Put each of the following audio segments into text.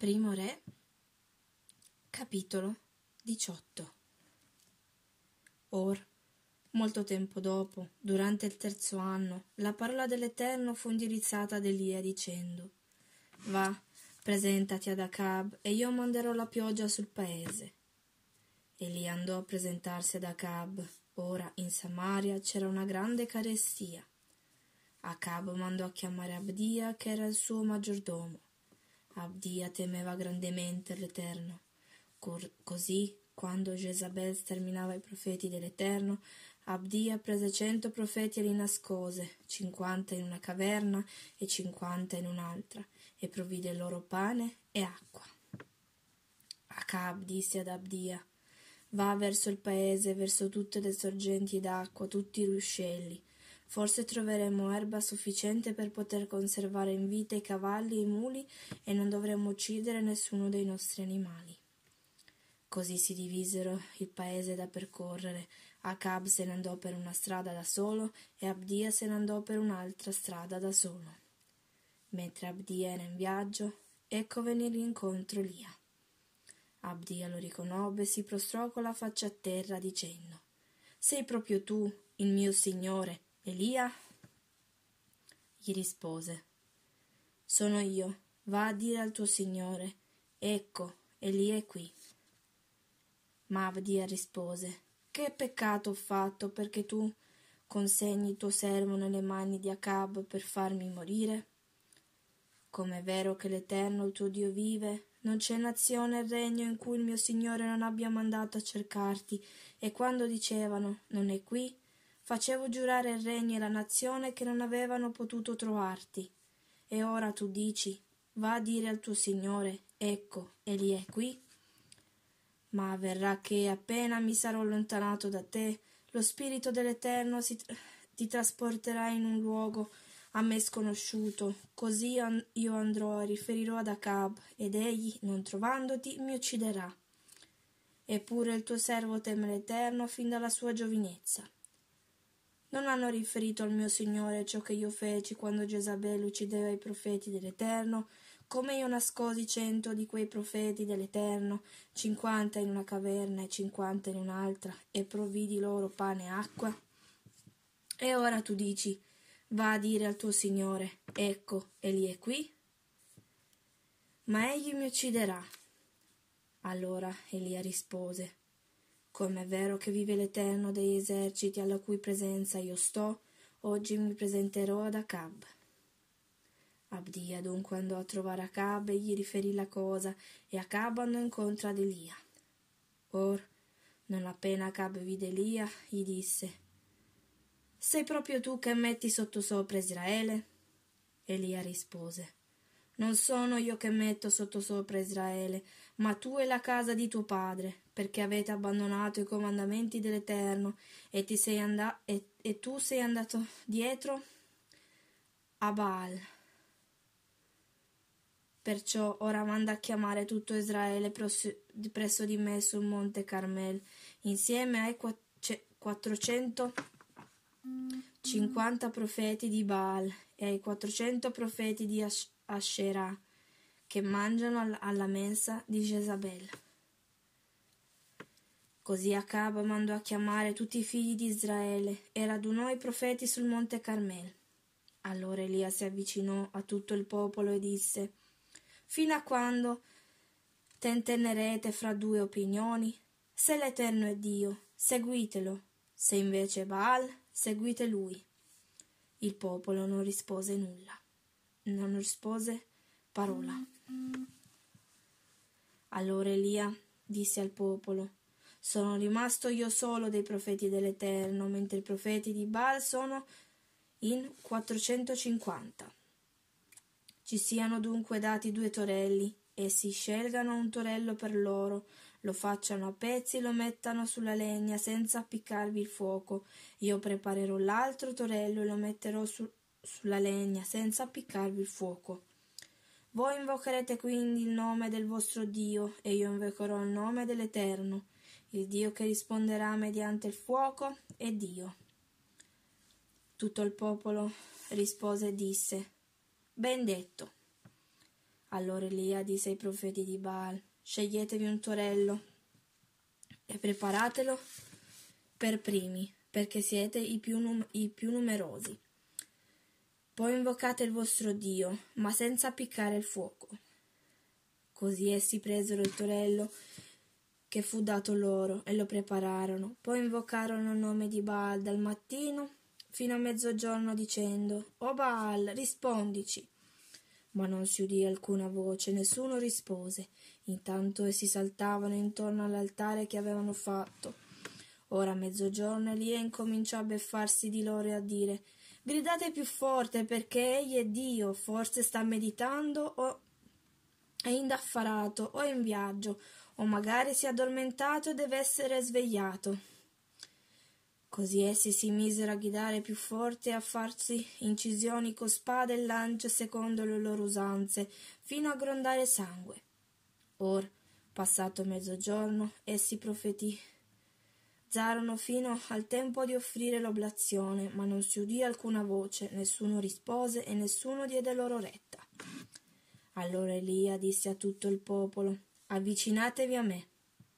Primo Re, capitolo 18. Or, molto tempo dopo, durante il 3° anno, la parola dell'Eterno fu indirizzata ad Elia dicendo: Va, presentati ad Acab, e io manderò la pioggia sul paese. Elia andò a presentarsi ad Acab. Ora in Samaria c'era una grande carestia. Acab mandò a chiamare Abdia, che era il suo maggiordomo. Abdia temeva grandemente l'Eterno. Così, quando Jezabel sterminava i profeti dell'Eterno, Abdia prese 100 profeti e li nascose, 50 in una caverna e 50 in un'altra, e provvide loro pane e acqua. Acab disse ad Abdia: Va verso il paese, verso tutte le sorgenti d'acqua, tutti i ruscelli. Forse troveremo erba sufficiente per poter conservare in vita i cavalli e i muli e non dovremo uccidere nessuno dei nostri animali. Così si divisero il paese da percorrere. Acab se ne andò per una strada da solo e Abdia se ne andò per un'altra strada da solo. Mentre Abdia era in viaggio, ecco venire incontro Elia. Abdia lo riconobbe e si prostrò con la faccia a terra dicendo: Sei proprio tu, il mio signore, Elia? Gli rispose: Sono io, va a dire al tuo signore, ecco, Elia è qui. Ma Abdia rispose: Che peccato ho fatto perché tu consegni il tuo servo nelle mani di Acab per farmi morire? Come è vero che l'Eterno, il tuo Dio, vive, non c'è nazione e regno in cui il mio Signore non abbia mandato a cercarti, e quando dicevano non è qui, facevo giurare il regno e la nazione che non avevano potuto trovarti. E ora tu dici: va a dire al tuo Signore, ecco, egli è qui? Ma avverrà che, appena mi sarò allontanato da te, lo Spirito dell'Eterno ti trasporterà in un luogo a me sconosciuto, così io andrò e riferirò ad Acab, ed egli, non trovandoti, mi ucciderà. Eppure il tuo servo teme l'Eterno fin dalla sua giovinezza. Non hanno riferito al mio Signore ciò che io feci quando Jezabel uccideva i profeti dell'Eterno, come io nascosi 100 di quei profeti dell'Eterno, 50 in una caverna e 50 in un'altra, e provvidi loro pane e acqua? E ora tu dici: va a dire al tuo Signore, ecco, egli è qui? Ma egli mi ucciderà. Allora Elia rispose: come è vero che vive l'Eterno degli eserciti alla cui presenza io sto, oggi mi presenterò ad Acab. Abdia dunque andò a trovare Acab e gli riferì la cosa, e Acab andò incontro ad Elia. Or, non appena Acab vide Elia, gli disse: Sei proprio tu che metti sottosopra Israele? Elia rispose: Non sono io che metto sottosopra Israele, ma tu e la casa di tuo padre, perché avete abbandonato i comandamenti dell'Eterno e tu sei andato dietro a Baal. Perciò ora manda a chiamare tutto Israele presso di me sul monte Carmel, insieme ai 450 profeti di Baal e ai 400 profeti di Asherah, che mangiano alla mensa di Jezabel. Così Acab mandò a chiamare tutti i figli di Israele e radunò i profeti sul monte Carmel. Allora Elia si avvicinò a tutto il popolo e disse: Fino a quando tentenerete fra due opinioni? Se l'Eterno è Dio, seguitelo; se invece è Baal, seguite lui. Il popolo non rispose nulla, non rispose parola. Allora Elia disse al popolo: Sono rimasto io solo dei profeti dell'Eterno, mentre i profeti di Baal sono in 450. Ci siano dunque dati 2 torelli, essi scelgano un torello per loro, lo facciano a pezzi e lo mettano sulla legna senza appiccarvi il fuoco. Io preparerò l'altro torello e lo metterò sulla legna senza appiccarvi il fuoco. Voi invocherete quindi il nome del vostro Dio, e io invocherò il nome dell'Eterno. Il Dio che risponderà mediante il fuoco è Dio. Tutto il popolo rispose e disse: Ben detto. Allora Elia disse ai profeti di Baal: sceglietevi un torello e preparatelo per primi, perché siete i più numerosi. Poi invocate il vostro Dio, ma senza appiccare il fuoco. Così essi presero il torello che fu dato loro e lo prepararono. Poi invocarono il nome di Baal dal mattino fino a mezzogiorno dicendo: O Baal, rispondici. Ma non si udì alcuna voce, nessuno rispose. Intanto essi saltavano intorno all'altare che avevano fatto. Ora a mezzogiorno Elia incominciò a beffarsi di loro e a dire: gridate più forte, perché egli è Dio, forse sta meditando o è indaffarato o è in viaggio, o magari si è addormentato e deve essere svegliato. Così essi si misero a gridare più forte e a farsi incisioni con spade e lance secondo le loro usanze, fino a grondare sangue. Or, passato mezzogiorno, essi profetizzarono fino al tempo di offrire l'oblazione, ma non si udì alcuna voce, nessuno rispose e nessuno diede loro retta. Allora Elia disse a tutto il popolo: avvicinatevi a me.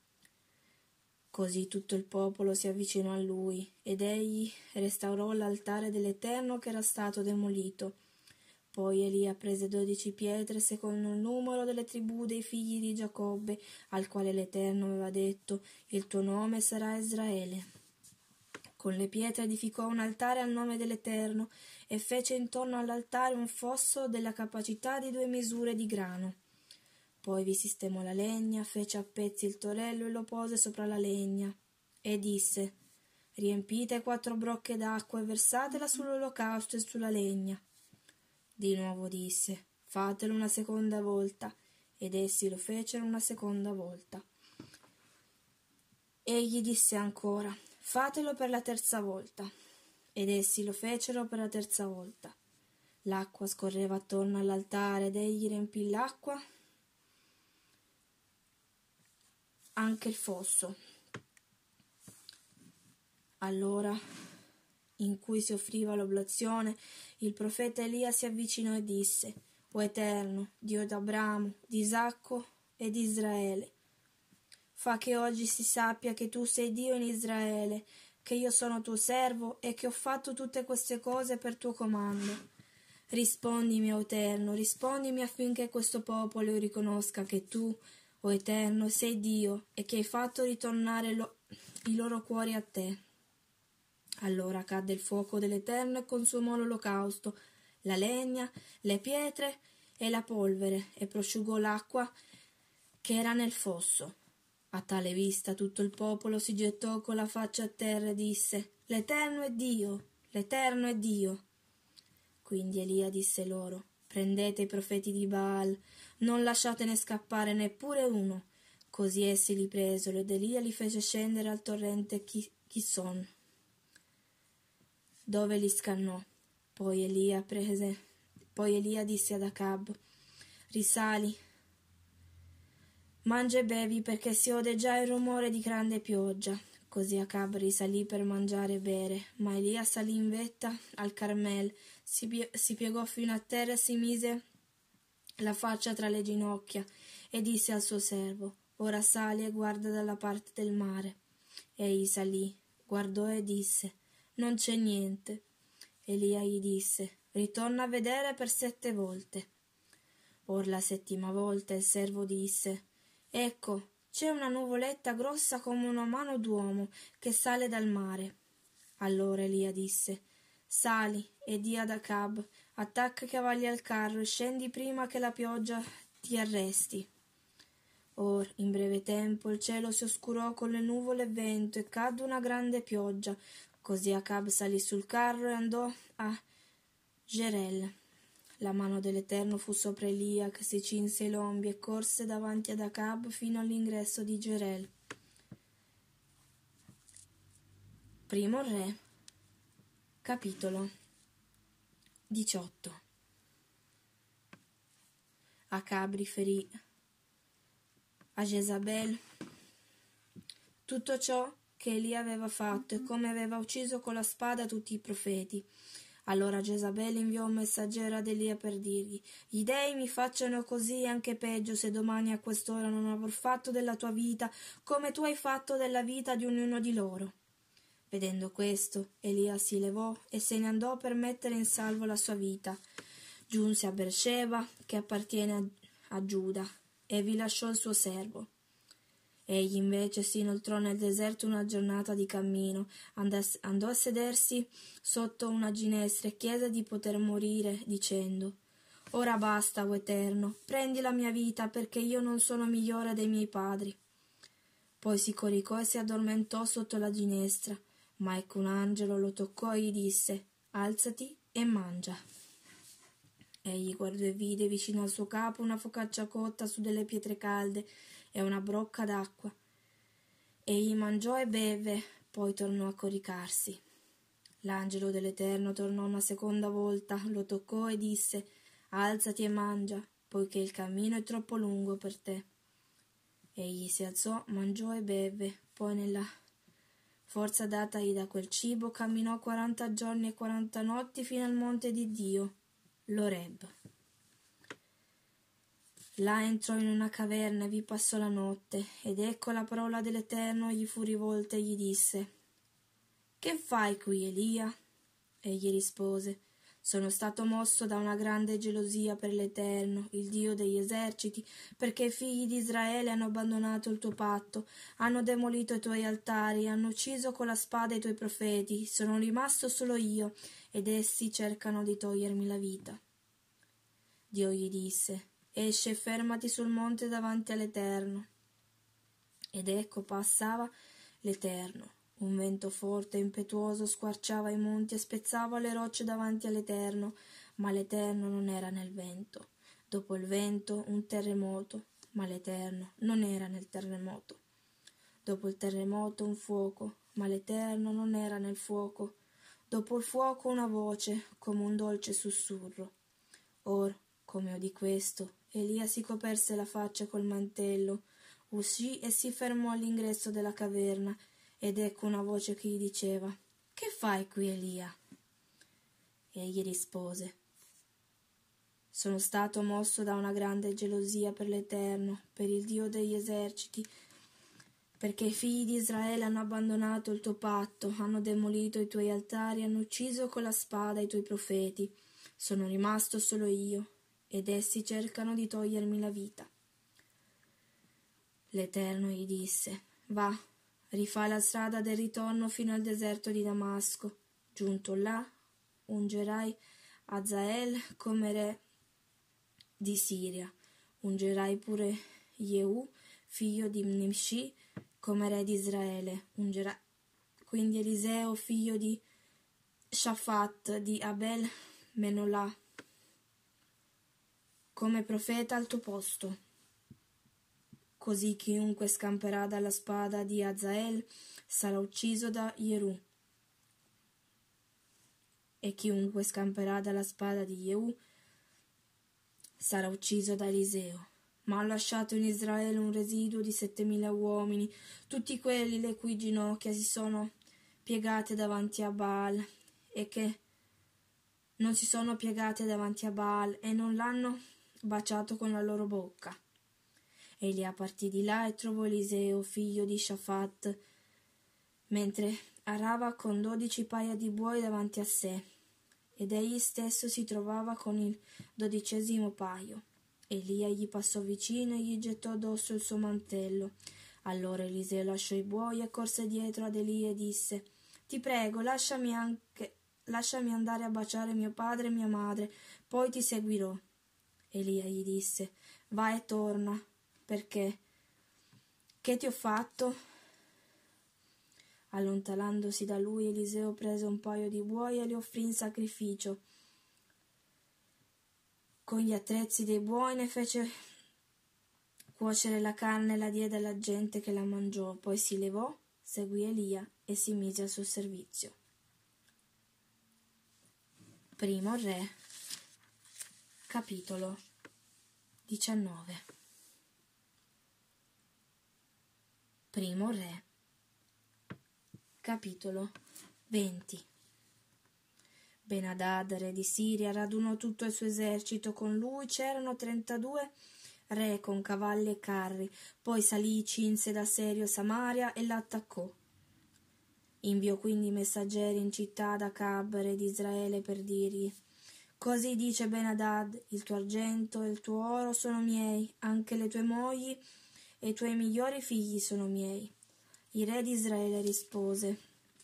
Così tutto il popolo si avvicinò a lui, ed egli restaurò l'altare dell'Eterno che era stato demolito. Poi Elia prese 12 pietre secondo il numero delle tribù dei figli di Giacobbe, al quale l'Eterno aveva detto: il tuo nome sarà Israele. Con le pietre edificò un altare al nome dell'Eterno e fece intorno all'altare un fosso della capacità di 2 misure di grano. Poi vi sistemò la legna, fece a pezzi il torello e lo pose sopra la legna, e disse: riempite 4 brocche d'acqua e versatela sull'olocausto e sulla legna. Di nuovo disse: fatelo una seconda volta, ed essi lo fecero una seconda volta. Egli disse ancora: fatelo per la terza volta, ed essi lo fecero per la terza volta. L'acqua scorreva attorno all'altare ed egli riempì l'acqua anche il fosso. Allora, in cui si offriva l'oblazione, il profeta Elia si avvicinò e disse: o Eterno, Dio d'Abramo, di Isacco e di Israele, fa che oggi si sappia che tu sei Dio in Israele, che io sono tuo servo e che ho fatto tutte queste cose per tuo comando. Rispondimi, o Eterno, rispondimi affinché questo popolo riconosca che tu, o Eterno, sei Dio e che hai fatto ritornare i loro cuori a te. Allora cadde il fuoco dell'Eterno e consumò l'olocausto, la legna, le pietre e la polvere, e prosciugò l'acqua che era nel fosso. A tale vista tutto il popolo si gettò con la faccia a terra e disse: l'Eterno è Dio, l'Eterno è Dio. Quindi Elia disse loro: prendete i profeti di Baal, non lasciatene scappare neppure uno. Così essi li presero, ed Elia li fece scendere al torrente Chison, dove li scannò. Poi Elia disse ad Acab: risali, mangia e bevi, perché si ode già il rumore di grande pioggia. Così Acab risalì per mangiare e bere, ma Elia salì in vetta al Carmel, si piegò fino a terra e si mise la faccia tra le ginocchia e disse al suo servo: ora sali e guarda dalla parte del mare. Egli salì, guardò e disse: non c'è niente. Elia gli disse: ritorna a vedere per 7 volte. Or la 7ª volta il servo disse: ecco, c'è una nuvoletta grossa come una mano d'uomo che sale dal mare. Allora Elia disse: sali e di ad Acab: attacca i cavalli al carro e scendi prima che la pioggia ti arresti. Or, in breve tempo, il cielo si oscurò con le nuvole e vento e cadde una grande pioggia. Così Acab salì sul carro e andò a Jerel. La mano dell'Eterno fu sopra Elia, che si cinse i lombi e corse davanti ad Acab fino all'ingresso di Jerel. Primo Re, capitolo 18. Acab riferì a Jezabel tutto ciò che Elia aveva fatto e come aveva ucciso con la spada tutti i profeti. Allora Jezabel inviò un messaggero ad Elia per dirgli: gli dei mi facciano così e anche peggio se domani a quest'ora non avrò fatto della tua vita come tu hai fatto della vita di ognuno di loro. Vedendo questo, Elia si levò e se ne andò per mettere in salvo la sua vita. Giunse a Beersheba, che appartiene a Giuda, e vi lasciò il suo servo. Egli invece si inoltrò nel deserto una giornata di cammino, andò a sedersi sotto una ginestra e chiese di poter morire, dicendo: Ora basta, o Eterno, prendi la mia vita, perché io non sono migliore dei miei padri. Poi si coricò e si addormentò sotto la ginestra, ma ecco un angelo lo toccò e gli disse: Alzati e mangia. Egli guardò e vide vicino al suo capo una focaccia cotta su delle pietre calde e una brocca d'acqua. Egli mangiò e beve, poi tornò a coricarsi. L'angelo dell'Eterno tornò una seconda volta, lo toccò e disse: Alzati e mangia, poiché il cammino è troppo lungo per te. Egli si alzò, mangiò e beve, poi nella forza datagli da quel cibo camminò 40 giorni e 40 notti fino al monte di Dio, l'Oreb. Là entrò in una caverna e vi passò la notte, ed ecco la parola dell'Eterno gli fu rivolta e gli disse: Che fai qui, Elia? Egli rispose: Sono stato mosso da una grande gelosia per l'Eterno, il Dio degli eserciti, perché i figli di Israele hanno abbandonato il tuo patto, hanno demolito i tuoi altari, hanno ucciso con la spada i tuoi profeti, sono rimasto solo io, ed essi cercano di togliermi la vita. Dio gli disse: Esci e fermati sul monte davanti all'Eterno. Ed ecco passava l'Eterno. Un vento forte e impetuoso squarciava i monti e spezzava le rocce davanti all'Eterno, ma l'Eterno non era nel vento. Dopo il vento un terremoto, ma l'Eterno non era nel terremoto. Dopo il terremoto un fuoco, ma l'Eterno non era nel fuoco. Dopo il fuoco una voce, come un dolce sussurro. Or, come udì questo, Elia si coperse la faccia col mantello, uscì e si fermò all'ingresso della caverna, ed ecco una voce che gli diceva: Che fai qui, Elia? Egli rispose: Sono stato mosso da una grande gelosia per l'Eterno, per il Dio degli eserciti, perché i figli di Israele hanno abbandonato il tuo patto, hanno demolito i tuoi altari, hanno ucciso con la spada i tuoi profeti. Sono rimasto solo io, ed essi cercano di togliermi la vita. L'Eterno gli disse: Va, rifai la strada del ritorno fino al deserto di Damasco. Giunto là, ungerai Hazael come re di Siria. Ungerai pure Jehu, figlio di Nimshi, come re di Israele. Ungerai quindi Eliseo, figlio di Shafat, di Abel Menolah, come profeta al tuo posto. Così chiunque scamperà dalla spada di Hazael sarà ucciso da Jehu, e chiunque scamperà dalla spada di Jehu sarà ucciso da Eliseo. Ma ho lasciato in Israele un residuo di 7.000 uomini, tutti quelli le cui ginocchia si sono piegate davanti a Baal, e che non si sono piegate davanti a Baal e non l'hanno baciato con la loro bocca. Elia partì di là e trovò Eliseo, figlio di Shafat, mentre arava con 12 paia di buoi davanti a sé, ed egli stesso si trovava con il 12° paio. Elia gli passò vicino e gli gettò addosso il suo mantello. Allora Eliseo lasciò i buoi e corse dietro ad Elia e disse: Ti prego, lasciami andare a baciare mio padre e mia madre, poi ti seguirò. Elia gli disse: Va e torna, perché? Che ti ho fatto? Allontanandosi da lui, Eliseo prese un paio di buoi e li offrì in sacrificio. Con gli attrezzi dei buoi ne fece cuocere la carne e la diede alla gente che la mangiò. Poi si levò, seguì Elia e si mise al suo servizio. Primo Re, capitolo 19. Primo Re, capitolo 20. Ben-Hadad, re di Siria, radunò tutto il suo esercito. Con lui c'erano 32 re con cavalli e carri. Poi salì, cinse d'assedio Samaria e l'attaccò. Inviò quindi messaggeri in città ad Acab, re di Israele, per dirgli: così dice Ben-Hadad, il tuo argento e il tuo oro sono miei, anche le tue mogli e i tuoi migliori figli sono miei. Il re di Israele rispose: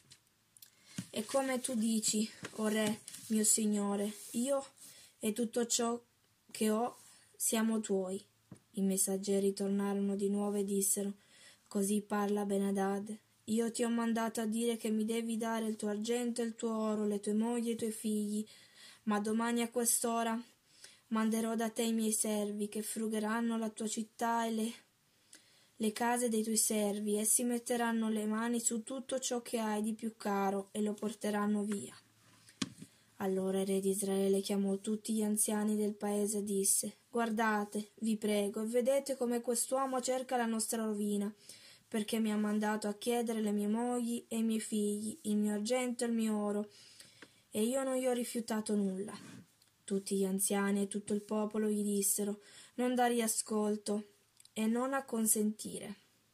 e come tu dici, o re, mio signore, io e tutto ciò che ho siamo tuoi. I messaggeri tornarono di nuovo e dissero: così parla Ben-Hadad, io ti ho mandato a dire che mi devi dare il tuo argento e il tuo oro, le tue mogli e i tuoi figli, ma domani a quest'ora manderò da te i miei servi, che frugheranno la tua città e le case dei tuoi servi. Essi metteranno le mani su tutto ciò che hai di più caro e lo porteranno via. Allora il re di Israele chiamò tutti gli anziani del paese e disse: guardate, vi prego, e vedete come quest'uomo cerca la nostra rovina, perché mi ha mandato a chiedere le mie mogli e i miei figli, il mio argento e il mio oro, e io non gli ho rifiutato nulla. Tutti gli anziani e tutto il popolo gli dissero: non dargli ascolto e non acconsentire.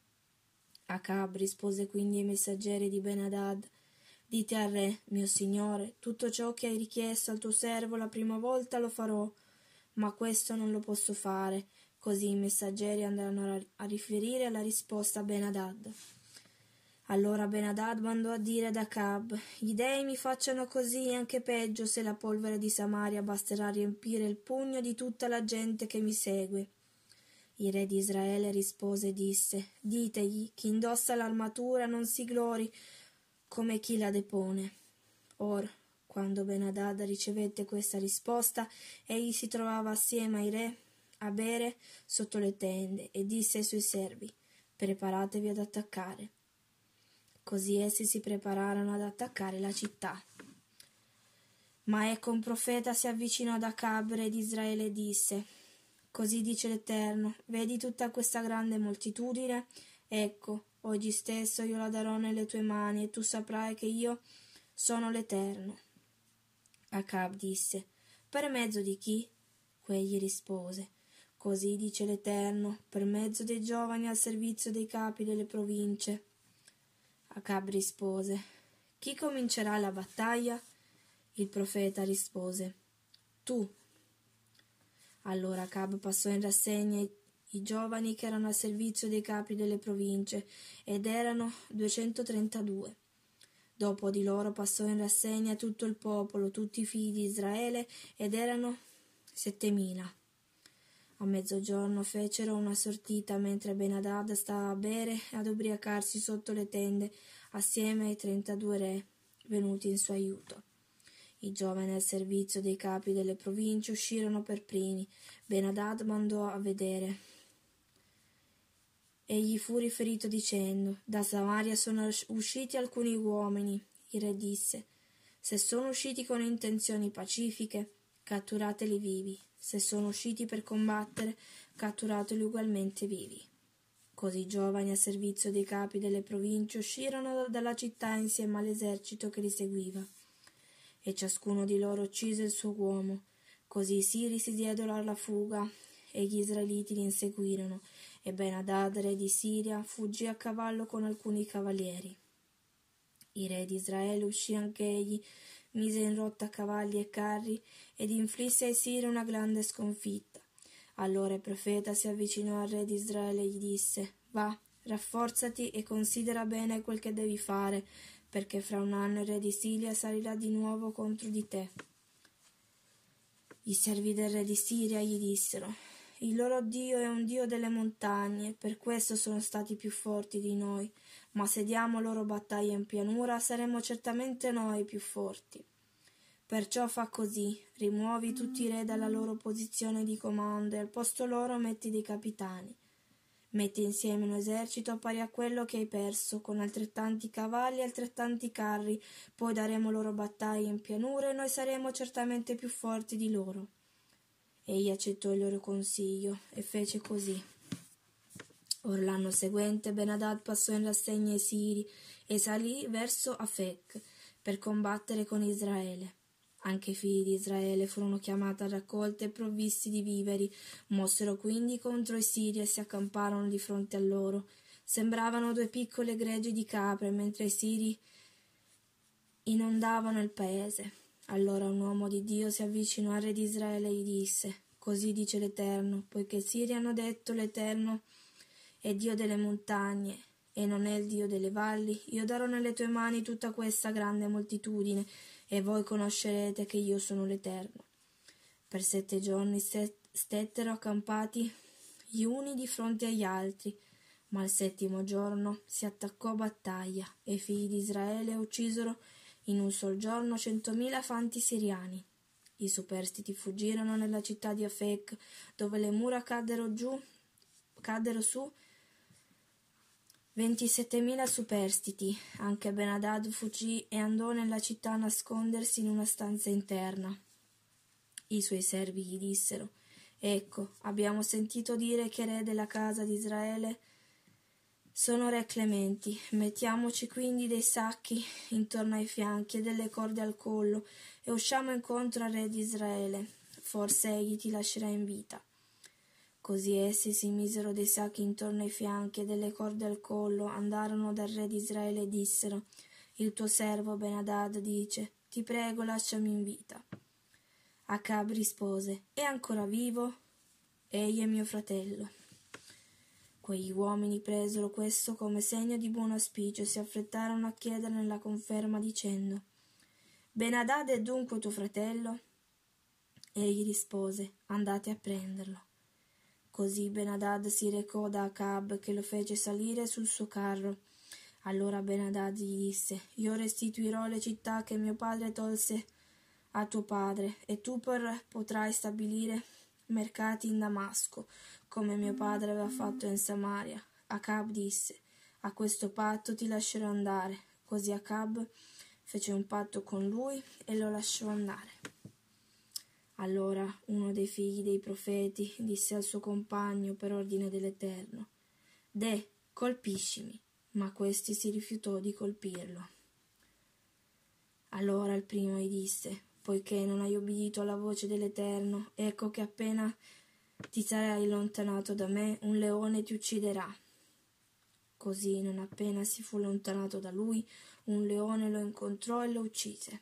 Acab rispose quindi ai messaggeri di Ben-Hadad: dite al re, mio signore, tutto ciò che hai richiesto al tuo servo la prima volta lo farò, ma questo non lo posso fare. Così i messaggeri andarono a riferire la risposta a Ben-Hadad. Allora Ben-Hadad mandò a dire ad Acab: gli dei mi facciano così, anche peggio, se la polvere di Samaria basterà a riempire il pugno di tutta la gente che mi segue. Il re di Israele rispose e disse: ditegli, chi indossa l'armatura non si glori come chi la depone. Or, quando Ben-Hadad ricevette questa risposta, egli si trovava assieme ai re a bere sotto le tende e disse ai suoi servi: preparatevi ad attaccare. Così essi si prepararono ad attaccare la città. Ma ecco, un profeta si avvicinò ad Acab, re di Israele, e disse: così dice l'Eterno, vedi tutta questa grande moltitudine? Ecco, oggi stesso io la darò nelle tue mani, e tu saprai che io sono l'Eterno. Acab disse: per mezzo di chi? Quegli rispose: così dice l'Eterno, per mezzo dei giovani al servizio dei capi delle province. Acab rispose: chi comincerà la battaglia? Il profeta rispose: tu. Allora Acab passò in rassegna i giovani che erano al servizio dei capi delle province, ed erano 232. Dopo di loro passò in rassegna tutto il popolo, tutti i figli di Israele, ed erano 7000. A mezzogiorno fecero una sortita mentre Ben-Hadad stava a bere e ad ubriacarsi sotto le tende assieme ai 32 re venuti in suo aiuto. I giovani al servizio dei capi delle province uscirono per primi. Ben-Hadad mandò a vedere. Egli fu riferito dicendo: da Samaria sono usciti alcuni uomini. Il re disse: se sono usciti con intenzioni pacifiche, catturateli vivi. Se sono usciti per combattere, catturateli ugualmente vivi. Così i giovani a servizio dei capi delle province uscirono dalla città insieme all'esercito che li seguiva, e ciascuno di loro uccise il suo uomo. Così i siri si diedero alla fuga, e gli israeliti li inseguirono, e Ben-Hadad, re di Siria, fuggì a cavallo con alcuni cavalieri. Il re di Israele uscì anche egli, mise in rotta cavalli e carri, ed inflisse ai siri una grande sconfitta. Allora il profeta si avvicinò al re di Israele e gli disse: va, rafforzati e considera bene quel che devi fare, perché fra un anno il re di Siria salirà di nuovo contro di te. I servi del re di Siria gli dissero: il loro Dio è un Dio delle montagne, per questo sono stati più forti di noi, ma se diamo loro battaglia in pianura saremo certamente noi più forti. Perciò fa così: rimuovi tutti i re dalla loro posizione di comando e al posto loro metti dei capitani. Metti insieme un esercito pari a quello che hai perso, con altrettanti cavalli e altrettanti carri, poi daremo loro battaglia in pianura e noi saremo certamente più forti di loro. Egli accettò il loro consiglio e fece così. Or l'anno seguente Ben-Hadad passò in rassegna ai siri e salì verso Afec per combattere con Israele. Anche i figli di Israele furono chiamati a raccolta e provvisti di viveri, mossero quindi contro i Siri e si accamparono di fronte a loro. Sembravano due piccole greggi di capre, mentre i Siri inondavano il paese. Allora un uomo di Dio si avvicinò al re di Israele e gli disse: «Così dice l'Eterno, poiché i Siri hanno detto l'Eterno è Dio delle montagne e non è il Dio delle valli, io darò nelle tue mani tutta questa grande moltitudine, e voi conoscerete che io sono l'Eterno». Per 7 giorni stettero accampati gli uni di fronte agli altri, ma al 7° giorno si attaccò battaglia, e i figli di Israele uccisero in un sol giorno 100.000 fanti siriani. I superstiti fuggirono nella città di Afec, dove le mura caddero su 27.000 superstiti. Anche Ben-Hadad fuggì e andò nella città a nascondersi in una stanza interna. I suoi servi gli dissero: «Ecco, abbiamo sentito dire che re della casa di Israele sono re clementi. Mettiamoci quindi dei sacchi intorno ai fianchi e delle corde al collo e usciamo incontro al re di Israele. Forse egli ti lascerà in vita». Così essi si misero dei sacchi intorno ai fianchi e delle corde al collo, andarono dal re di Israele e dissero: «Il tuo servo Ben-Hadad dice: ti prego, lasciami in vita». Acab rispose: «È ancora vivo? Egli è mio fratello». Quegli uomini presero questo come segno di buon auspicio e si affrettarono a chiederne la conferma dicendo: «Ben-Hadad è dunque tuo fratello?» Egli rispose: «Andate a prenderlo». Così Ben-Hadad si recò da Acab, che lo fece salire sul suo carro. Allora Ben-Hadad gli disse: «Io restituirò le città che mio padre tolse a tuo padre, e tu potrai stabilire mercati in Damasco, come mio padre aveva fatto in Samaria». Acab disse: «A questo patto ti lascerò andare». Così Acab fece un patto con lui e lo lasciò andare. Allora uno dei figli dei profeti disse al suo compagno per ordine dell'Eterno: «Deh, colpiscimi». Ma questi si rifiutò di colpirlo. Allora il primo gli disse: «Poiché non hai obbedito alla voce dell'Eterno, ecco che appena ti sarai allontanato da me, un leone ti ucciderà». Così, non appena si fu allontanato da lui, un leone lo incontrò e lo uccise.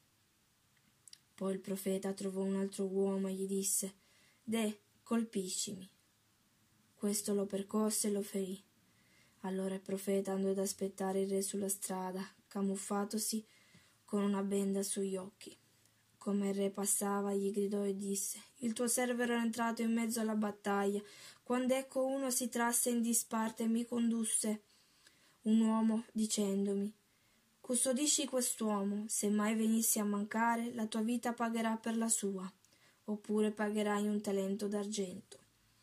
Poi il profeta trovò un altro uomo e gli disse: «Deh, colpiscimi». Questo lo percosse e lo ferì. Allora il profeta andò ad aspettare il re sulla strada, camuffatosi con una benda sugli occhi. Come il re passava, gli gridò e disse: «Il tuo servo era entrato in mezzo alla battaglia, quando ecco uno si trasse in disparte e mi condusse un uomo dicendomi: custodisci quest'uomo, se mai venissi a mancare, la tua vita pagherà per la sua, oppure pagherai un talento d'argento».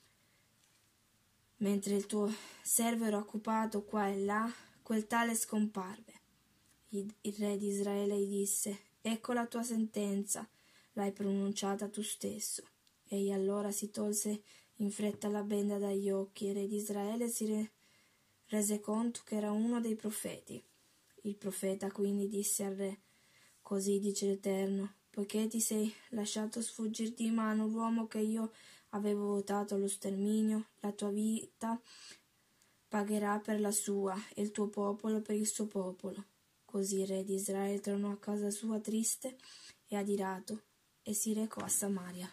Mentre il tuo servo era occupato qua e là, quel tale scomparve. Il re di Israele gli disse: «Ecco la tua sentenza, l'hai pronunciata tu stesso». Egli allora si tolse in fretta la benda dagli occhi e il re di Israele si rese conto che era uno dei profeti. Il profeta quindi disse al re: «Così dice l'Eterno, poiché ti sei lasciato sfuggire di mano l'uomo che io avevo votato allo sterminio, la tua vita pagherà per la sua e il tuo popolo per il suo popolo». Così il re di Israele tornò a casa sua triste e adirato e si recò a Samaria.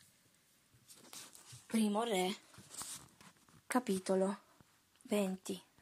Primo Re, capitolo 20.